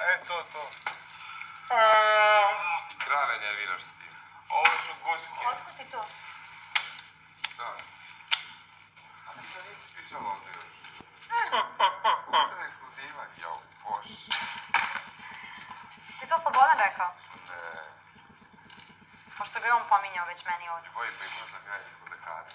To. I krave nerviraš s tim. Ovo su guske. Otkud ti to? Da. A ti to nisi pričala ovdje još. Sad ekskluzivan, jao, boš. Ti to Slobodan rekao? Ne. Pošto ga je on pominjao već meni ovdje. Koji pa ih možda gledati kod lekara.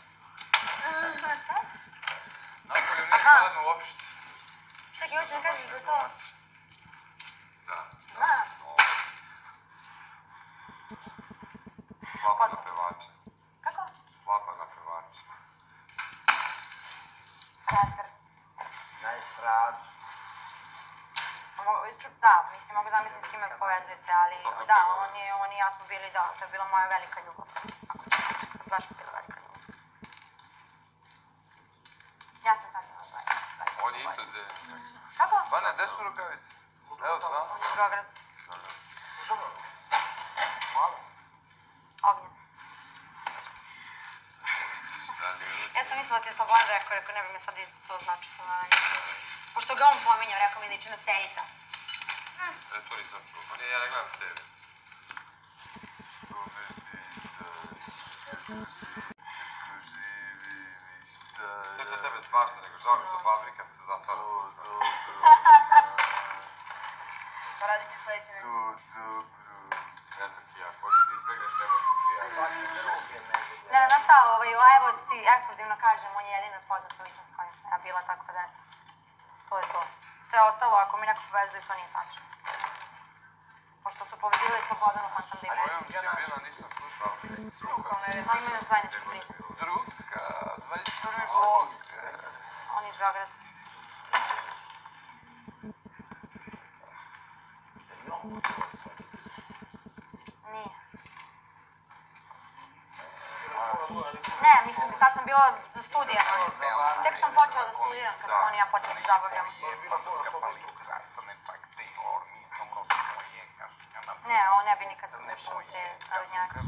Napolju nije hladno uopšte. Čekaj, hoćeš da kažeš da to... Da. Da. Slapa na pevača. Kako? Slapa na pevača. Rapper. Na estradu. Da, mislim, mogu da mislim s kime povezuje se, ali da, on i ja smo bili, da, to je bila moja velika ljubav. Baš mi bila velika ljubav. Ja sam sad imala 20. On je isto zemlji. Kako? Vana, gde su rukavice? Evo sam. On je iz Beograda. Malo. Ognjen. Šta ljudi? Ja sam mislila da ti je Slobodan rekao, ne bi me sad to značilo. Pošto ga on pominjao, rekao mi liči na Sejita. To nisam čuo. Pa nije, ja ne gledam seriju. To će tebe svašta, nego žao mi što fabrika se zatvara sutra. Pa radi se sledeće nedelje. Eto Kija, hoćeš da izbjegneš, nemoj se Kija. Ne, znaš šta, evo ti ekskluzivno kažem, on je jedina poznata ličnost koja sam ja bila, tako da to je to. Sve ostalo, ako mi neko povezuje, to nije tačno. Pošto su povezili Slobodanu, pa sam da Kojom si bila, nisam slušao. on imaju zajedničku priču. Druga, 21. blok. On je iz Beograda. Nije. Ne, mislim, tad sam bila za studije. Tek sam počela da studiram kada on i ja počela da se zabavljamo. Ne, on ne bi nikad ušao u te narodnjake.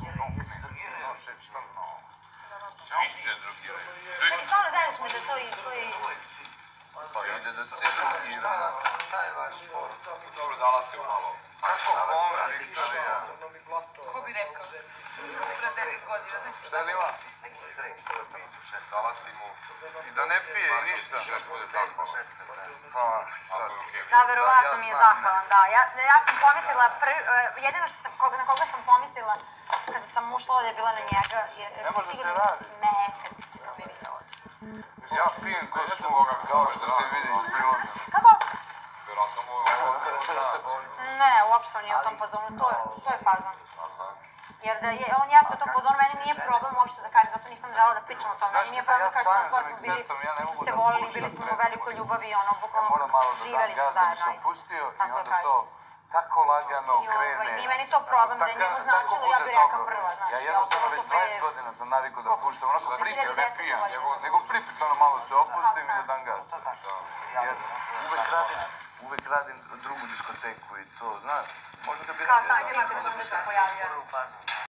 Svi se drugiraju. Ali stvarno znaš mi da to i... Pa ide da se drugiraju. Dobro, dala si umalo. Kako kome, Viktorija? Ko bi rekao? Pre 10 godina. Šta li ima? Dala si mu. I da ne pije i ništa. Šest bude zahvala. Pa, sad. Da, verovatno mi je zahvalan, da. Ja sam pomislila, jedino na koga sam pomislila kada sam ušla ovdje je bila na njega, jer sigurno mi se smeje kad bi videla ovdje. Ja pijem kod svoga, kao što se vidi iz priloga. Kako? Vjerojatno mu Ne, uopšte on nije u tom fazonu, to je fazon. Jer da je on jeste u tom fazonu, meni nije problem uopšte da kažem, zato nisam žela da pričam o tome. Meni nije problem da kažem na koje smo bili, se volili, bili smo u velikoj ljubavi i ono, bukvalno živeli smo zajedno. Pustio i onda to tako lagano krene. Nije meni to problem, da je njemu značilo, ja bih rekao prva, znaš. Ja jednostavno već 20 godina sam navikao da puštam, onako pripio, ne pijem, nego pripit ono malo se opustim i da dam gas. Jer uvek radim drugu diskoteku i to, znaš, možda bi... Kao taj, kada sam se pojavio.